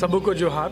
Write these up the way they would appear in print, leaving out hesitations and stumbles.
सबको जोहार।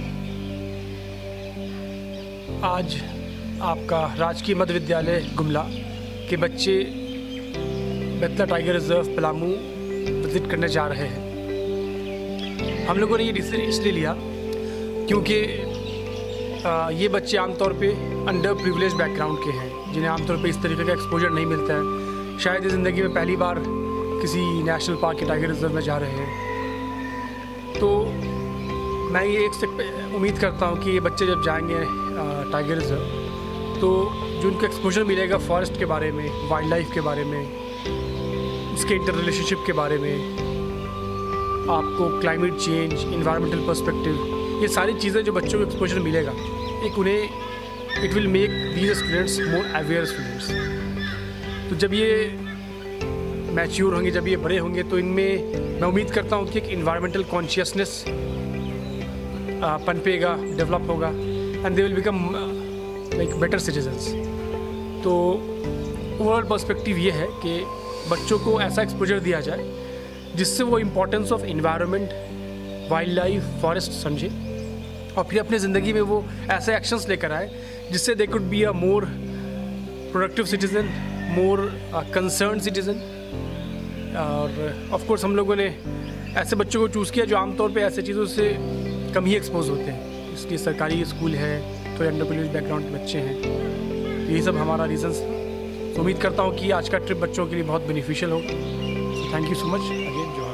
आज आपका राजकीय मध्य विद्यालय गुमला के बच्चे Betla tiger reserve Palamu visit करने जा रहे हैं। हम लोगों ने ये डिसीजन इसलिए लिया क्योंकि ये बच्चे आमतौर पे अंडर प्रिविलेज बैकग्राउंड के हैं, जिन्हें आमतौर पे इस तरीके का एक्सपोजर नहीं मिलता है। शायद ये ज़िंदगी में पहली बार किसी नेशनल पार्क के टाइगर रिजर्व में जा रहे हैं। तो मैं ये उम्मीद करता हूँ कि ये बच्चे जब जाएंगे टाइगर रिजर्व तो जो उनको एक्सपोजर मिलेगा फॉरेस्ट के बारे में, वाइल्ड लाइफ के बारे में, उसके इंटर रिलेशनशिप के बारे में, आपको क्लाइमेट चेंज, इन्वायरमेंटल पर्सपेक्टिव, ये सारी चीज़ें जो बच्चों को एक्सपोजर मिलेगा, एक उन्हें it will make these students more aware students. तो जब ये मैच्योर होंगे, जब ये बड़े होंगे, तो इनमें मैं उम्मीद करता हूँ कि एक इन्वायरमेंटल कॉन्शियसनेस पनपेगा, डेवलप होगा and they will become like better citizens. तो ओवरऑल पर्सपेक्टिव ये है कि बच्चों को ऐसा एक्सपोजर दिया जाए जिससे वो importance of environment, wild life, forest समझे और फिर अपनी ज़िंदगी में वो ऐसे एक्शंस लेकर आए जिससे they could be a more productive citizen, more concern citizen. और ऑफ कोर्स हम लोगों ने ऐसे बच्चों को चूज़ किया जो आमतौर पे ऐसे चीज़ों से कम ही एक्सपोज होते हैं, इसलिए सरकारी स्कूल है, थोड़े अंडर प्रिविलेज्ड बैकग्राउंड के बच्चे हैं। तो यही सब हमारा रीज़न्स। तो उम्मीद करता हूँ कि आज का ट्रिप बच्चों के लिए बहुत बेनिफिशियल होगा। So thank you so much again, जोहार।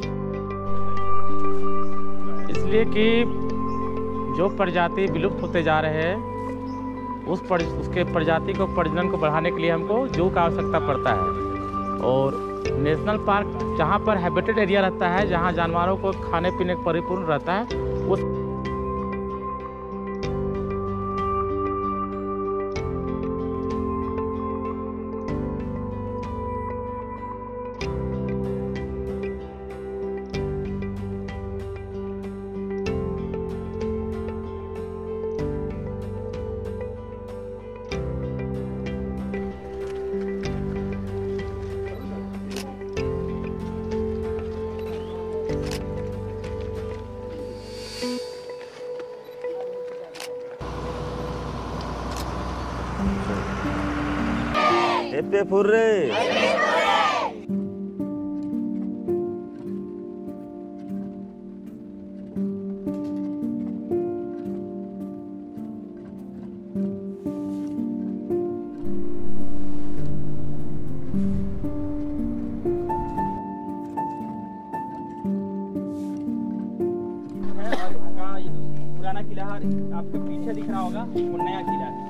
इसलिए कि जो प्रजाति विलुप्त होते जा रहे हैं उसके प्रजाति को प्रजनन को बढ़ाने के लिए हमको जू का आवश्यकता पड़ता है। और नेशनल पार्क जहाँ पर हैबिटेट एरिया रहता है, जहाँ जानवरों को खाने पीने का परिपूर्ण रहता है, उस एपे फुर्रे पुराना किला आपके पीछे दिख रहा होगा, वो नया किला है।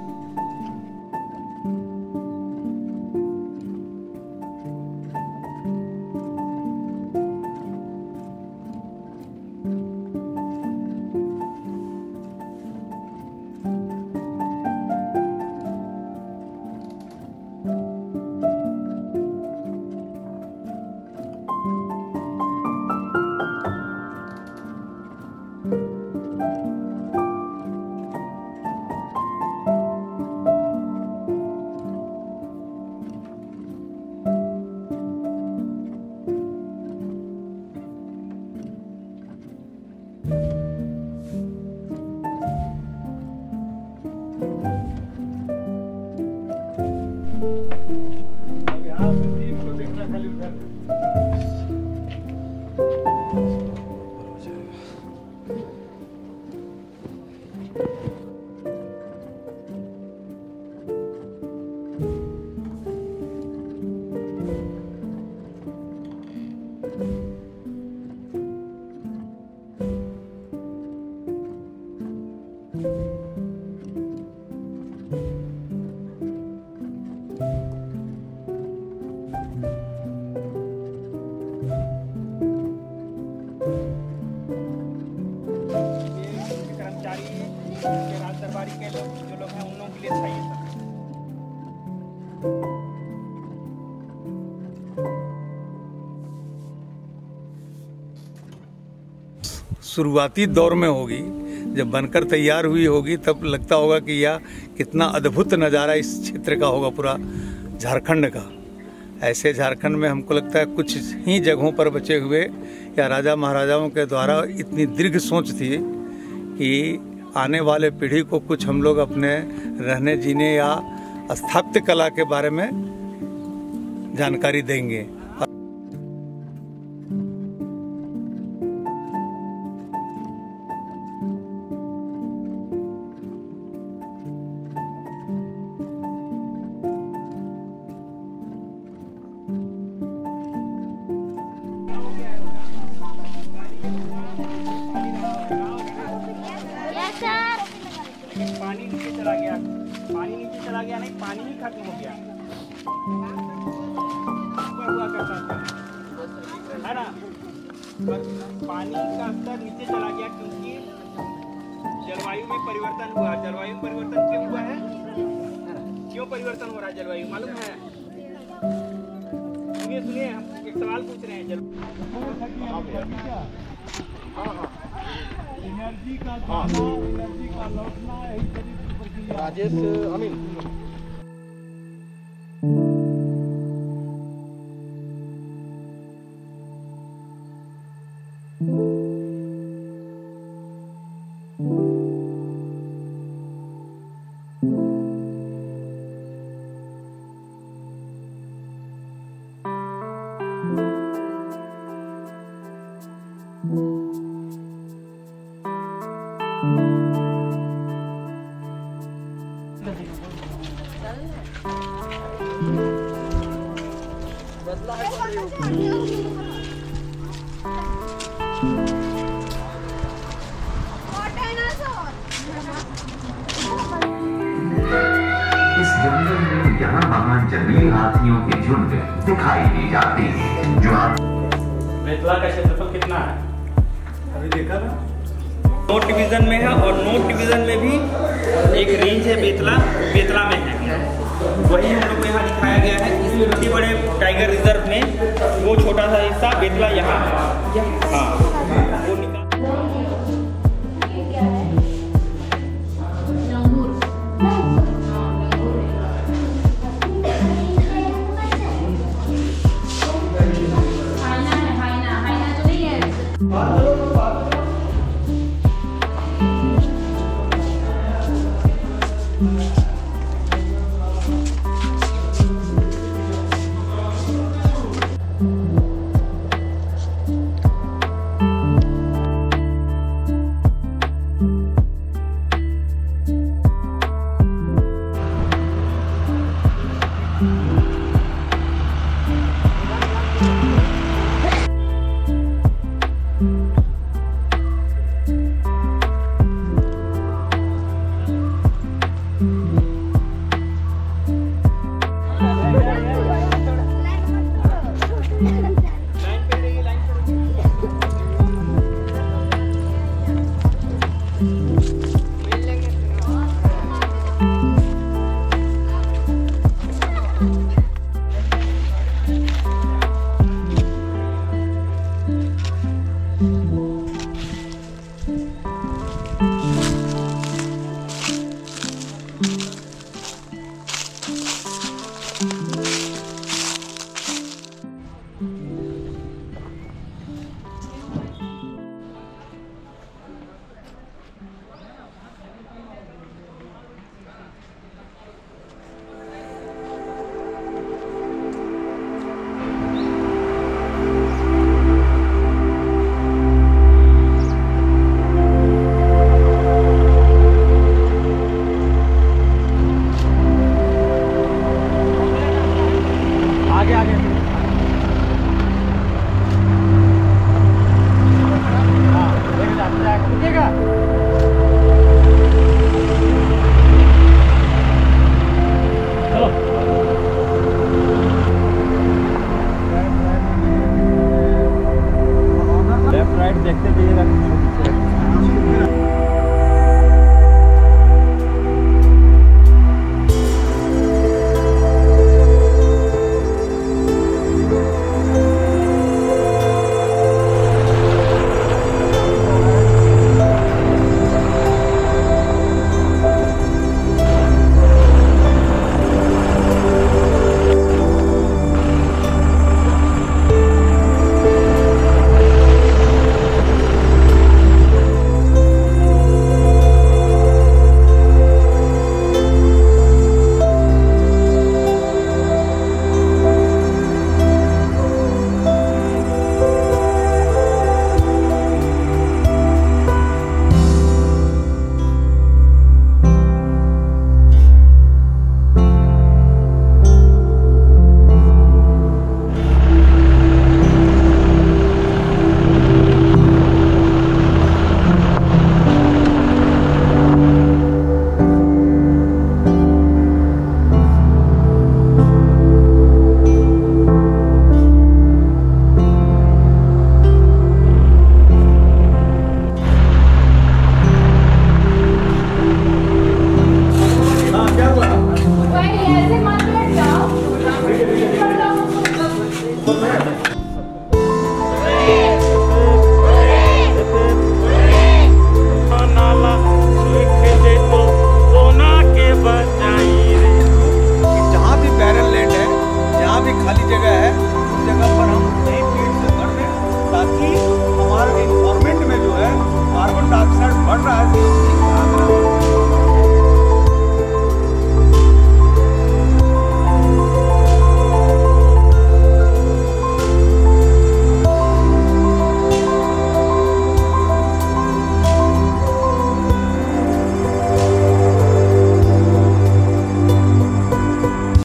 राजदरबारी के लोग जो लोग हैं उन लोगों के लिए चाहिए था। शुरुआती दौर में होगी, जब बनकर तैयार हुई होगी तब लगता होगा कि यह कितना अद्भुत नज़ारा इस क्षेत्र का होगा, पूरा झारखंड का। ऐसे झारखंड में हमको लगता है कुछ ही जगहों पर बचे हुए या राजा महाराजाओं के द्वारा इतनी दीर्घ सोच थी कि आने वाले पीढ़ी को कुछ हम लोग अपने रहने जीने या स्थापत्य कला के बारे में जानकारी देंगे। पानी नीचे चला गया, नहीं पानी ही खत्म हो गया, ऊपर हुआ करता था, है ना? पर पानी का स्तर नीचे चला गया क्योंकि जलवायु में परिवर्तन हुआ। जलवायु में परिवर्तन क्यों हुआ है? क्यों परिवर्तन हो रहा है जलवायु, मालूम है? सुनिए, हम एक सवाल पूछ रहे हैं। एनर्जी का जाना, एनर्जी का लौटना, यही सारी प्रक्रिया। राजेश अमीन। बदला है इस जंगल में यहाँ वहाँ जंगली हाथियों के झुंड दिखाई दी जाती है। जो बेतला का क्षेत्रफल कितना है? अभी देखा ना, नॉर्थ डिवीजन में है और नॉर्थ डिवीजन में भी एक रेंज है बेतला में है, वही हम लोग को यहाँ दिखाया गया है। इस इतने बड़े टाइगर रिजर्व में वो छोटा सा हिस्सा बेतला यहाँ है। हाँ।